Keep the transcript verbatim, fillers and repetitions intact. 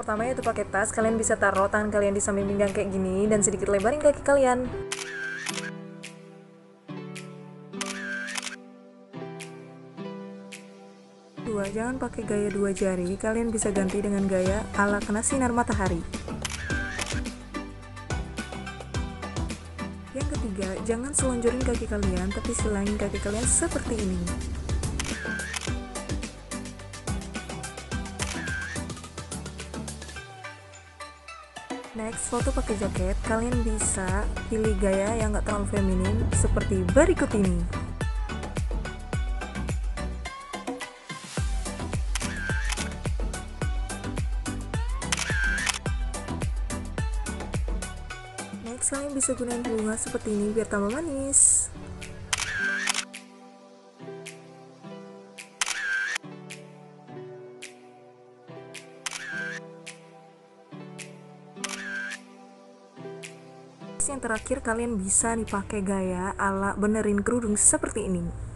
pertama yaitu pakai tas. Kalian bisa taruh tangan kalian di samping pinggang kayak gini dan sedikit lebarin kaki kalian. Dua, jangan pakai gaya dua jari, kalian bisa ganti dengan gaya ala kena sinar matahari. Yang ketiga, jangan selonjorin kaki kalian, tapi silangin kaki kalian seperti ini. Next, foto pakai jaket. Kalian bisa pilih gaya yang gak terlalu feminin seperti berikut ini. Next, kalian bisa gunain bunga seperti ini biar tambah manis. Yang terakhir, kalian bisa dipakai gaya ala benerin kerudung seperti ini.